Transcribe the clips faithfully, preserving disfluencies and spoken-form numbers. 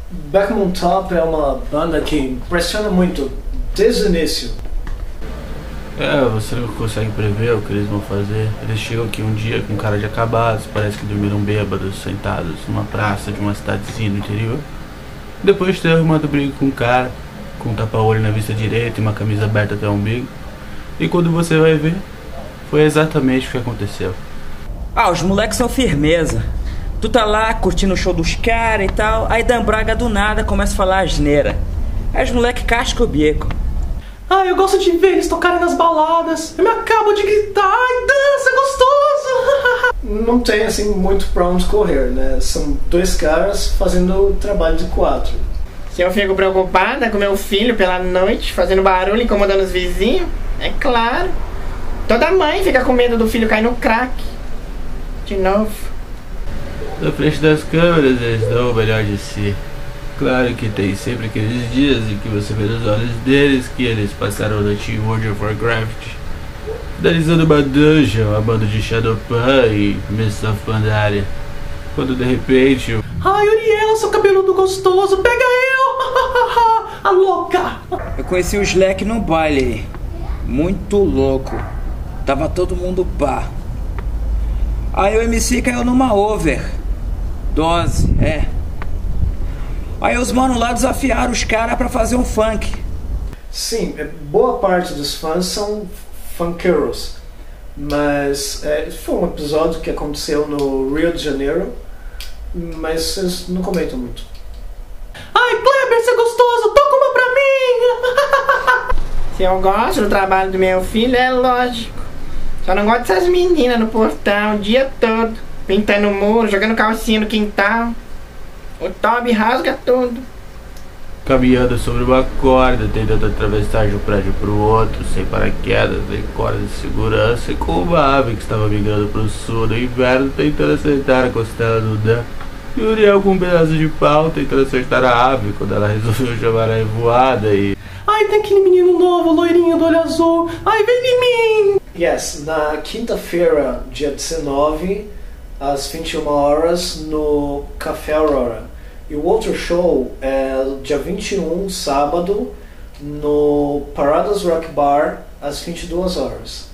Backman on Top é uma banda que impressiona muito desde o início. É, você não consegue prever o que eles vão fazer. Eles chegam aqui um dia com cara de acabados, parece que dormiram bêbados, sentados numa praça de uma cidadezinha no interior. Depois de ter arrumado briga com um cara, com um tapa-olho na vista direita e uma camisa aberta até o umbigo. E quando você vai ver, foi exatamente o que aconteceu. Ah, os moleques são firmeza. Tu tá lá curtindo o show dos caras e tal, aí Dan Braga do nada começa a falar asneira. Aí os moleques cascam o bico. Ah, eu gosto de ver eles tocarem nas baladas. Eu me acabo de gritar, ai, dança, é gostoso! Não tem assim muito pra onde correr, né? São dois caras fazendo o trabalho de quatro. Se eu fico preocupada com meu filho pela noite, fazendo barulho, incomodando os vizinhos, é claro. Toda mãe fica com medo do filho cair no crack. De novo. Na frente das câmeras eles dão o melhor de si. Claro que tem sempre aqueles dias em que você vê nos olhos deles que eles passaram a noite em World of Warcraft, finalizando uma dungeon, a banda de Shadowpan e Mist of Pandaria. Quando de repente o... Ai, Uriel, seu cabeludo gostoso, pega eu! A louca! Eu conheci o Slack no baile, muito louco. Tava todo mundo pá. Aí o M C caiu numa over. Dose, é. Aí os manos lá desafiaram os caras pra fazer um funk. Sim, boa parte dos fãs são funkeiros. Mas é, foi um episódio que aconteceu no Rio de Janeiro. Mas eles não comentam muito. Ai, Kleber, você é gostoso, toca uma pra mim! Se eu gosto do trabalho do meu filho, é lógico. Só não gosto dessas meninas no portão o dia todo, pintando o muro, jogando calcinha no quintal. O Toby rasga tudo. Caminhando sobre uma corda, tentando atravessar de um prédio para o outro, sem paraquedas, nem corda de segurança, e com uma ave que estava migrando para o sul no inverno, tentando acertar a costela do Dan. E Uriel com um pedaço de pau, tentando acertar a ave, quando ela resolveu chamar a revoada e... Ai, tem aquele menino novo, loirinho do olho azul. Ai, vem em mim! Yes, na quinta-feira, dia dezenove, às vinte e uma horas, no Café Aurora. E o outro show é dia vinte e um, sábado, no Paradas Rock Bar, às vinte e duas horas.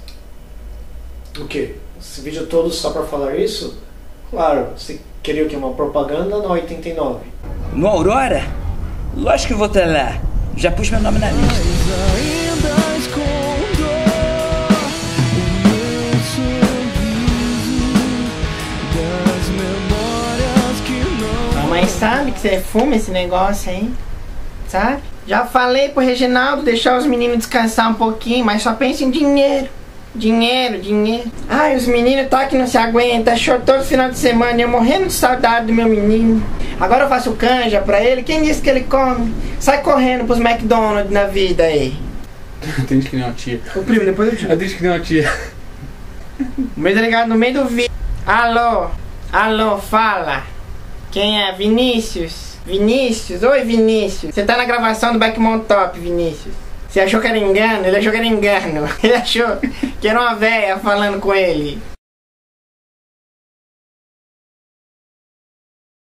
O quê? Esse vídeo todo só pra falar isso? Claro, você queria o quê? Uma propaganda na oitenta e nove? No Aurora? Lógico que eu vou estar lá. Já pus meu nome na lista. Mas sabe que você fuma esse negócio aí? Sabe? Já falei pro Reginaldo deixar os meninos descansar um pouquinho, mas só pensa em dinheiro. Dinheiro, dinheiro. Ai, os meninos tá que não se aguenta, show todo final de semana, eu morrendo de saudade do meu menino. Agora eu faço canja pra ele, quem disse que ele come? Sai correndo pros McDonald's na vida aí. Atende que nem uma tia. Ô primo, depois eu te... Atende que nem uma tia. O meu delegado no meio do vídeo. Alô? Alô, fala. Quem é? Vinícius? Vinícius? Oi, Vinícius. Você tá na gravação do Backman Top, Vinícius. Você achou que era engano? Ele achou que era engano. Ele achou que era uma véia falando com ele.